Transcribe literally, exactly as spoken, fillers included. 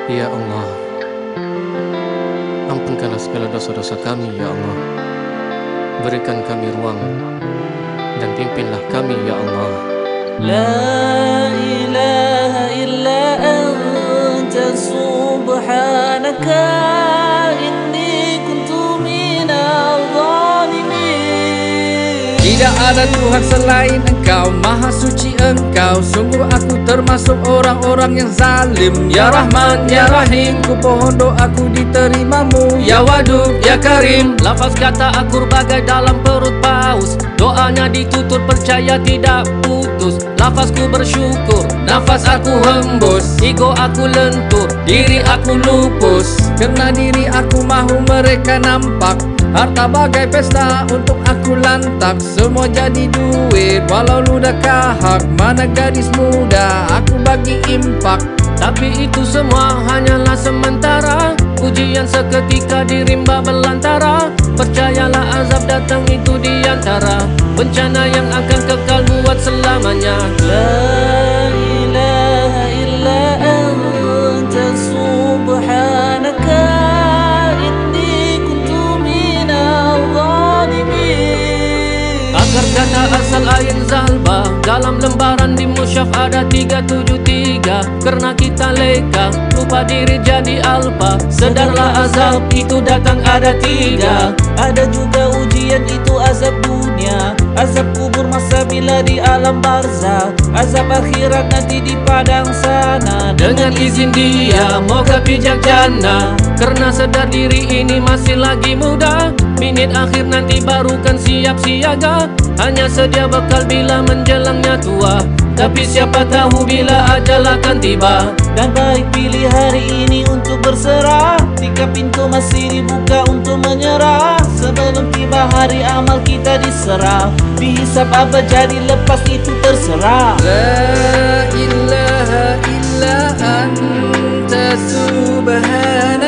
Ya Allah, ampunkanlah segala dosa-dosa kami, Ya Allah. Berikan kami ruang dan pimpinlah kami, Ya Allah. La ilaha illa anta subhanaka inni kuntu minal zalimin. Tidak ada Tuhan selain Engkau, Maha suci Engkau. Sungguh aku termasuk orang-orang yang zalim. Ya Rahman, Ya Rahim, ku pohon doaku diterima-Mu. Ya Wadud, Ya Karim. Lafaz kata akur bagai dalam perut paus, doanya ditutur percaya tidak putus. Lafazku bersyukur, nafas aku hembus, ego aku lentur, diri aku lupus. Kerana diri aku mahu mereka nampak, harta bagai pesta untuk aku lantak. Semua jadi duit walau ludah kahak. Mana gadis muda aku bagi impak. Tapi itu semua hanyalah sementara, ujian seketika di rimba belantara. Percayalah azab datang itu diantara bencana yang akan kekal buat selamanya. La ilaha illa anta subhanaka inni kuntu minal zalimin. Akar kata asal ayat zalba dalam lembaran di musyaf ada tiga tujuh tiga. Karena kita leka, lupa diri jadi alfa. Sedarlah azab itu datang ada tiga. Ada juga ujian itu azab dunia, azab kubur masa bila di alam barzah, azab akhirat nanti di padang sana. Dengan izin Dia moga bijaksana, karena sedar diri ini masih lagi muda. Minit akhir nanti baru kan siap siaga, hanya sedia bekal bila menjelangnya tua. Tapi siapa tahu bila ajal akan tiba. Dan baik pilih hari ini untuk berserah, jika pintu masih dibuka untuk menyerah. Sebelum tiba hari amal kita diserah, dihisap apa jadi lepas itu terserah. La ilaha illa anta subhanaka